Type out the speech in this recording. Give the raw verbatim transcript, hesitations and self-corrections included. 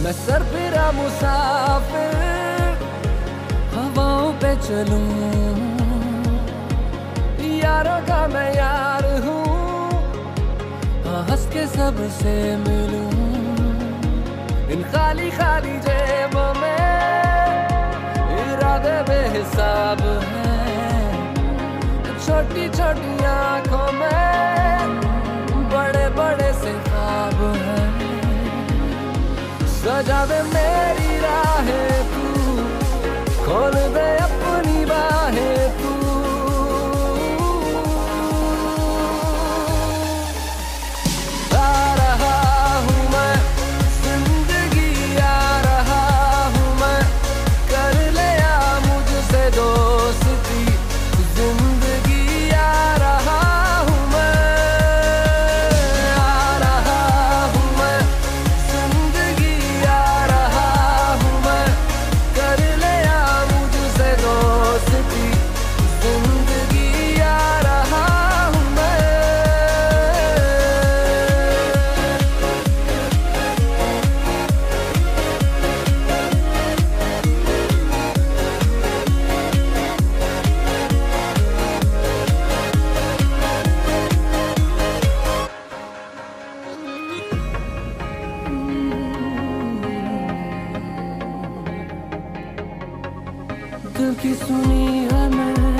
मैं सरफिरा मुसाफिर हवाओं पे चलूं, यारों का मैं यार हूँ, हाँ हंस के सबसे मिलूं। इन खाली खाली जेबों में इरादे बेहिसाब हैं, छोटी छोटी आंखों में बड़े बड़े से ख्वाब हैं। सजा दे मेरी राहें तू, खोल दे अपनी बाहें तू। आ रहा हूँ मैं जिंदगी, आ रहा हूँ मैं, कर ले आ मुझसे दोस्ती जिंदगी। आ रहा हूँ मैं, आ रहा हूँ मैं जिंदगी, आ रहा हूँ मैं, कर ले आ मुझसे दोस्ती जिंदगी। आ रहा हूँ मैं। दिल की सुनी है मैं